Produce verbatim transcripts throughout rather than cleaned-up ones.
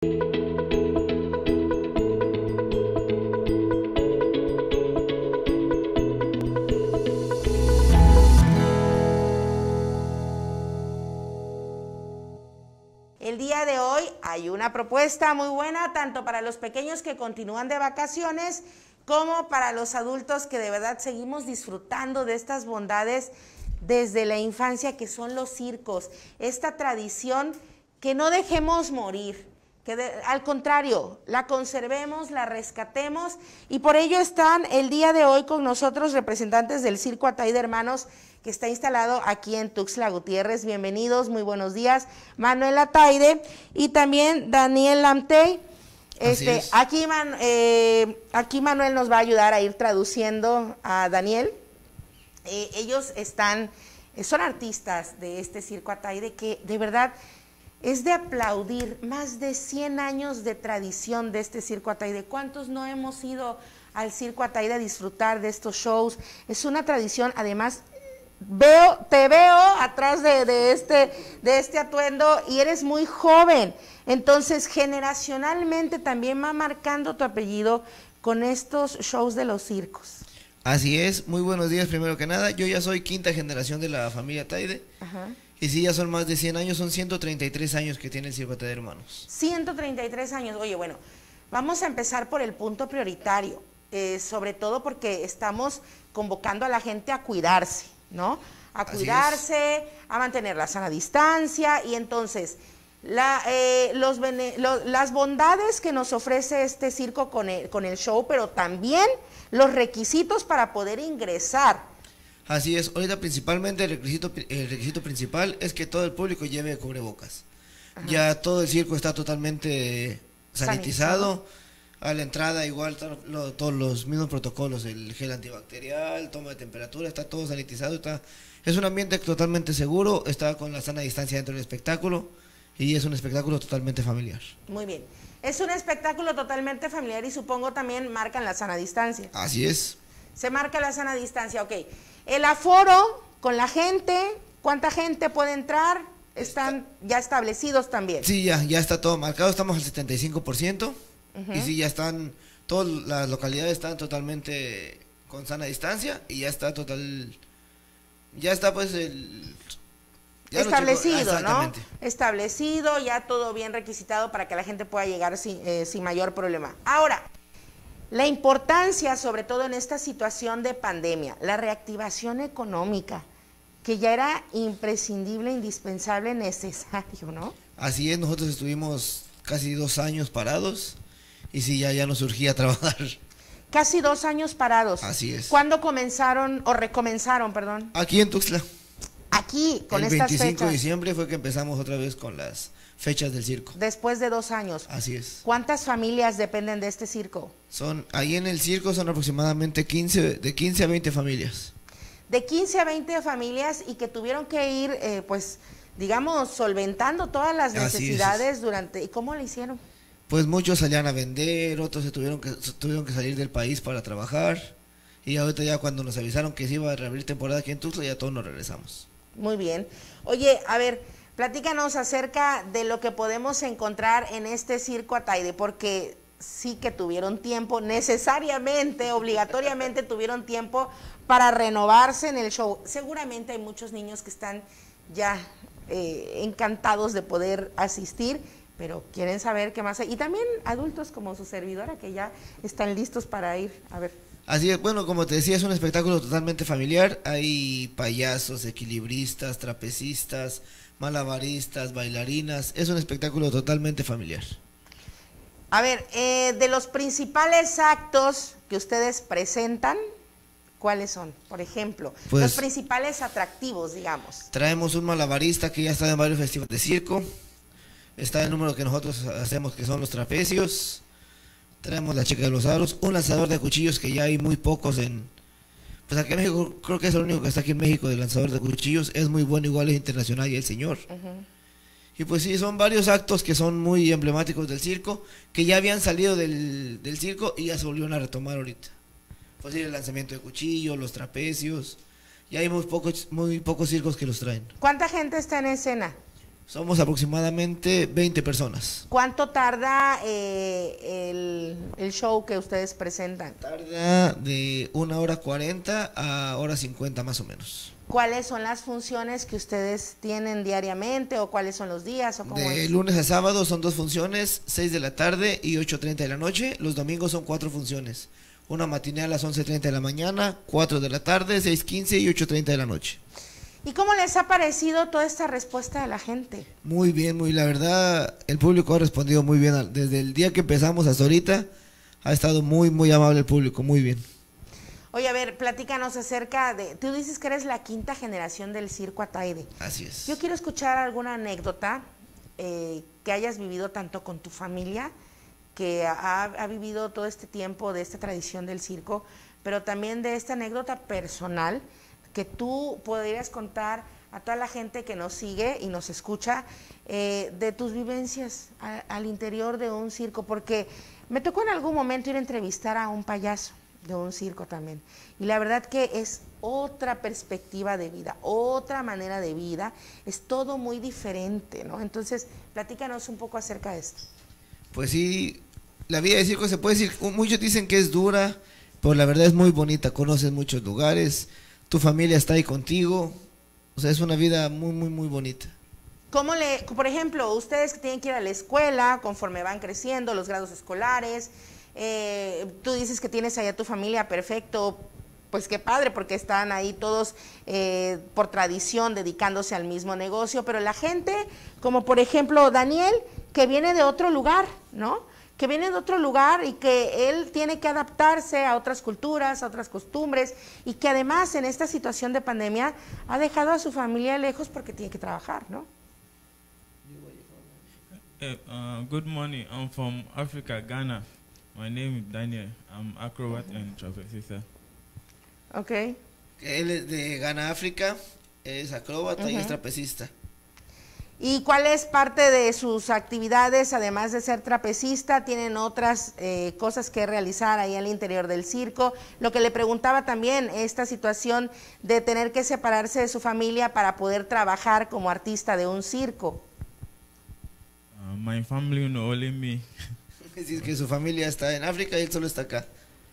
El día de hoy hay una propuesta muy buena, tanto para los pequeños que continúan de vacaciones, como para los adultos que de verdad seguimos disfrutando de estas bondades desde la infancia, que son los circos. Esta tradición que no dejemos morir, que de, al contrario, la conservemos, la rescatemos, y por ello están el día de hoy con nosotros representantes del Circo Ataide Hermanos, que está instalado aquí en Tuxtla Gutiérrez. Bienvenidos, muy buenos días, Manuel Ataide y también Daniel Lamtey. Este, aquí, man, eh, aquí Manuel nos va a ayudar a ir traduciendo a Daniel. Eh, ellos están, son artistas de este Circo Ataide, que de verdad es de aplaudir. Más de cien años de tradición de este Circo Ataide. ¿Cuántos no hemos ido al Circo Ataide a disfrutar de estos shows? Es una tradición, además. Veo, te veo atrás de, de, este, de este atuendo y eres muy joven, entonces generacionalmente también va marcando tu apellido con estos shows de los circos. Así es, muy buenos días primero que nada. Yo ya soy quinta generación de la familia Ataide. Ajá. Y sí, ya son más de cien años, son ciento treinta y tres años que tiene el Circo Ataide Hermanos. ciento treinta y tres años, oye, bueno, vamos a empezar por el punto prioritario, eh, sobre todo porque estamos convocando a la gente a cuidarse, ¿no? A cuidarse, a mantener la sana distancia, y entonces la, eh, los lo, las bondades que nos ofrece este circo con el, con el show, pero también los requisitos para poder ingresar. Así es, ahorita principalmente el requisito, el requisito principal es que todo el público lleve cubrebocas. Ajá. Ya todo el circo está totalmente sanitizado. Sanitizado. A la entrada igual lo, todos los mismos protocolos, el gel antibacterial, toma de temperatura, está todo sanitizado, está, es un ambiente totalmente seguro, está con la sana distancia dentro del espectáculo y es un espectáculo totalmente familiar. Muy bien, es un espectáculo totalmente familiar y supongo también marcan la sana distancia. Así es. Se marca la sana distancia, ok. El aforo con la gente, ¿cuánta gente puede entrar? Están está, ya establecidos también. Sí, ya, ya está todo marcado, estamos al setenta y cinco por ciento. Uh-huh. Y sí, ya están, todas las localidades están totalmente con sana distancia y ya está total, ya está pues el... Establecido, ¿no? Establecido, ya todo bien requisitado para que la gente pueda llegar sin, eh, sin mayor problema. Ahora, la importancia, sobre todo en esta situación de pandemia, la reactivación económica, que ya era imprescindible, indispensable, necesario, ¿no? Así es, nosotros estuvimos casi dos años parados. Y sí, ya, ya nos surgía trabajar. Casi dos años parados. Así es. ¿Cuándo comenzaron, o recomenzaron, perdón? Aquí en Tuxtla. Aquí, con estas fechas. El veinticinco de diciembre fue que empezamos otra vez con las fechas del circo. Después de dos años. Así es. ¿Cuántas familias dependen de este circo? Son, ahí en el circo son aproximadamente quince, de quince a veinte familias. De quince a veinte familias, y que tuvieron que ir, eh, pues, digamos, solventando todas las necesidades durante... ¿Y cómo lo hicieron? Pues muchos salían a vender, otros se tuvieron que tuvieron que salir del país para trabajar, y ahorita ya cuando nos avisaron que se iba a reabrir temporada aquí en Tuxtla, ya todos nos regresamos. Muy bien. Oye, a ver, platícanos acerca de lo que podemos encontrar en este Circo Ataide, porque sí que tuvieron tiempo, necesariamente, obligatoriamente tuvieron tiempo para renovarse en el show. Seguramente hay muchos niños que están ya eh, encantados de poder asistir, pero quieren saber qué más hay. Y también adultos como su servidora, que ya están listos para ir a ver. Así es, bueno, como te decía, es un espectáculo totalmente familiar. Hay payasos, equilibristas, trapecistas, malabaristas, bailarinas. Es un espectáculo totalmente familiar. A ver, eh, de los principales actos que ustedes presentan, ¿cuáles son? Por ejemplo, pues, los principales atractivos, digamos. Traemos un malabarista que ya está en varios festivales de circo. Está el número que nosotros hacemos, que son los trapecios. Traemos la chica de los aros, un lanzador de cuchillos que ya hay muy pocos en... Pues aquí en México, creo que es el único que está aquí en México de lanzador de cuchillos. Es muy bueno, igual es internacional y el señor. Uh-huh. Y pues sí, son varios actos que son muy emblemáticos del circo, que ya habían salido del, del circo y ya se volvieron a retomar ahorita. Pues sí, el lanzamiento de cuchillos, los trapecios. Ya hay muy pocos, muy pocos circos que los traen. ¿Cuánta gente está en escena? Somos aproximadamente veinte personas. ¿Cuánto tarda eh, el, el show que ustedes presentan? Tarda de una hora cuarenta a hora cincuenta más o menos. ¿Cuáles son las funciones que ustedes tienen diariamente o cuáles son los días? O cómo De es? lunes a sábado son dos funciones, seis de la tarde y ocho treinta de la noche. Los domingos son cuatro funciones. Una matinal a las once treinta de la mañana, cuatro de la tarde, seis quince y ocho treinta de la noche. ¿Y cómo les ha parecido toda esta respuesta de la gente? Muy bien, muy la verdad, el público ha respondido muy bien. Desde el día que empezamos hasta ahorita, ha estado muy, muy amable el público, muy bien. Oye, a ver, platícanos acerca de... Tú dices que eres la quinta generación del Circo Ataide. Así es. Yo quiero escuchar alguna anécdota eh, que hayas vivido tanto con tu familia, que ha, ha vivido todo este tiempo de esta tradición del circo, pero también de esta anécdota personal que tú podrías contar a toda la gente que nos sigue y nos escucha eh, de tus vivencias a, al interior de un circo, porque me tocó en algún momento ir a entrevistar a un payaso de un circo también, y la verdad que es otra perspectiva de vida, otra manera de vida, es todo muy diferente, ¿no? Entonces, platícanos un poco acerca de esto. Pues sí, la vida de circo se puede decir, muchos dicen que es dura, pero la verdad es muy bonita, conoces muchos lugares, tu familia está ahí contigo, o sea, es una vida muy, muy, muy bonita. ¿Cómo le, por ejemplo, ustedes que tienen que ir a la escuela, conforme van creciendo, los grados escolares, eh, tú dices que tienes allá tu familia, perfecto, pues qué padre, porque están ahí todos eh, por tradición dedicándose al mismo negocio, pero la gente, como por ejemplo Daniel, que viene de otro lugar, ¿no? que viene de otro lugar y que él tiene que adaptarse a otras culturas, a otras costumbres, y que además en esta situación de pandemia ha dejado a su familia lejos porque tiene que trabajar, ¿no? Hey, uh, good morning. I'm from Africa, Ghana. My name is Daniel. I'm acrobat and trapezista. Ok. Él es de Ghana, África, es acróbata uh-huh. y es trapecista. ¿Y cuál es parte de sus actividades, además de ser trapecista? ¿Tienen otras eh, cosas que realizar ahí al interior del circo? Lo que le preguntaba también, esta situación de tener que separarse de su familia para poder trabajar como artista de un circo. Uh, my family, no only me. Es decir, que su familia está en África y él solo está acá.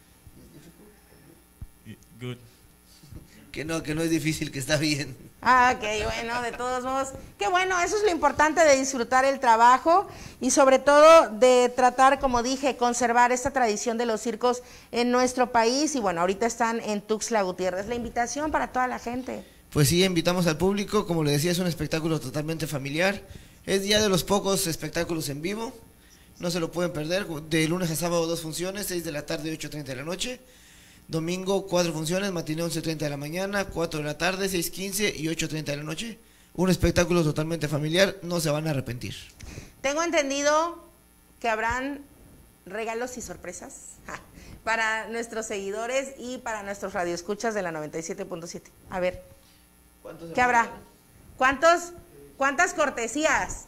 Good. Que no, que no es difícil, que está bien. Ah, ok, bueno, de todos modos, qué bueno, eso es lo importante de disfrutar el trabajo y sobre todo de tratar, como dije, conservar esta tradición de los circos en nuestro país. Y bueno, ahorita están en Tuxtla Gutiérrez. La invitación para toda la gente. Pues sí, invitamos al público, como le decía, es un espectáculo totalmente familiar. Es ya de los pocos espectáculos en vivo, no se lo pueden perder. De lunes a sábado dos funciones, seis de la tarde, ocho treinta de la noche. Domingo, cuatro funciones, matiné once treinta de la mañana, cuatro de la tarde, seis quince y ocho treinta de la noche. Un espectáculo totalmente familiar, no se van a arrepentir. Tengo entendido que habrán regalos y sorpresas para nuestros seguidores y para nuestros radioescuchas de la noventa y siete punto siete. A ver, ¿qué habrá? ¿Cuántos, ¿Cuántas cortesías?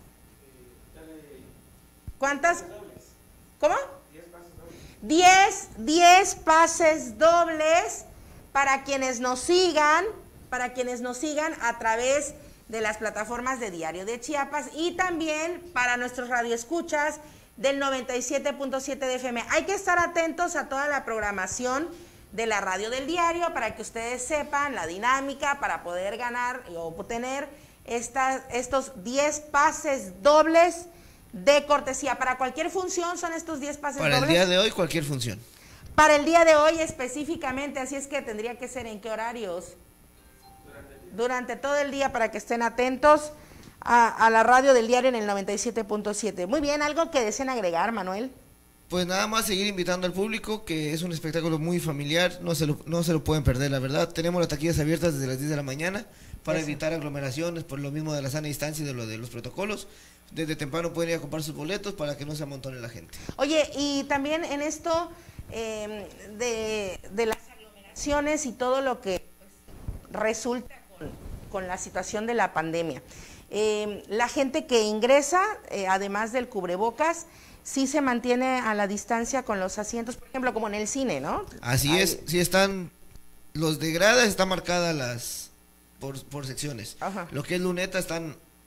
¿Cuántas? ¿Cómo? diez, diez pases dobles para quienes nos sigan, para quienes nos sigan a través de las plataformas de Diario de Chiapas y también para nuestros radioescuchas del noventa y siete punto siete de F M. Hay que estar atentos a toda la programación de la radio del diario para que ustedes sepan la dinámica para poder ganar o obtener estas, estos diez pases dobles de cortesía. Para cualquier función son estos diez pases Para dobles. el día de hoy, cualquier función. Para el día de hoy específicamente, así es que tendría que ser en qué horarios. Durante, Durante todo el día para que estén atentos a, a la radio del diario en el noventa y siete punto siete. Muy bien, ¿algo que deseen agregar, Manuel? Pues nada más seguir invitando al público, que es un espectáculo muy familiar, no se lo, no se lo pueden perder, la verdad. Tenemos las taquillas abiertas desde las diez de la mañana para Eso. evitar aglomeraciones, por lo mismo de la sana distancia y de lo de los protocolos. Desde temprano pueden ir a comprar sus boletos para que no se amontone la gente. Oye, y también en esto eh, de, de las aglomeraciones y todo lo que pues, resulta con, con la situación de la pandemia, eh, la gente que ingresa, eh, además del cubrebocas, sí se mantiene a la distancia con los asientos, por ejemplo, como en el cine, ¿no? Así Ahí. es, sí están, los de gradas están marcadas las por, por secciones. Ajá. Lo que es luneta están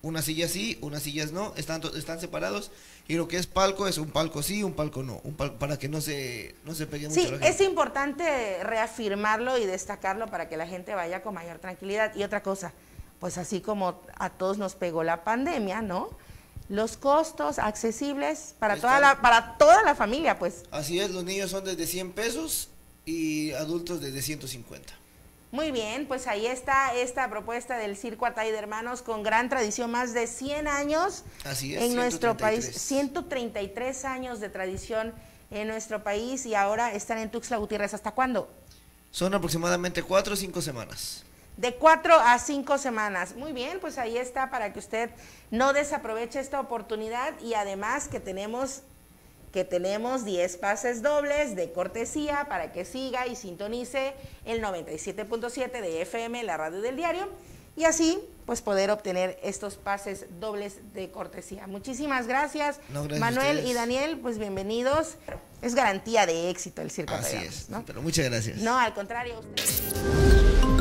Unas sillas sí, unas sillas no, están, están separados. Y lo que es palco es un palco sí, un palco no, un palco, para que no se, no se pegue mucho Sí, la gente. es importante reafirmarlo y destacarlo para que la gente vaya con mayor tranquilidad. Y otra cosa, pues así como a todos nos pegó la pandemia, ¿no? Los costos accesibles para toda la, para toda la familia, pues. Así es, los niños son desde cien pesos y adultos desde ciento cincuenta. Muy bien, pues ahí está esta propuesta del Circo Atay de Hermanos con gran tradición, más de cien años. Así es, en nuestro país, ciento ciento treinta y tres años de tradición en nuestro país y ahora están en Tuxtla Gutiérrez. ¿Hasta cuándo? Son aproximadamente cuatro o cinco semanas. De cuatro a cinco semanas. Muy bien, pues ahí está para que usted no desaproveche esta oportunidad y además que tenemos que tenemos diez pases dobles de cortesía para que siga y sintonice el noventa y siete punto siete de F M, la radio del diario, y así pues poder obtener estos pases dobles de cortesía. Muchísimas gracias, no, gracias Manuel y Daniel, pues bienvenidos. Es garantía de éxito el Circo Atay, Así es, ¿no? pero muchas gracias. No, al contrario, ustedes.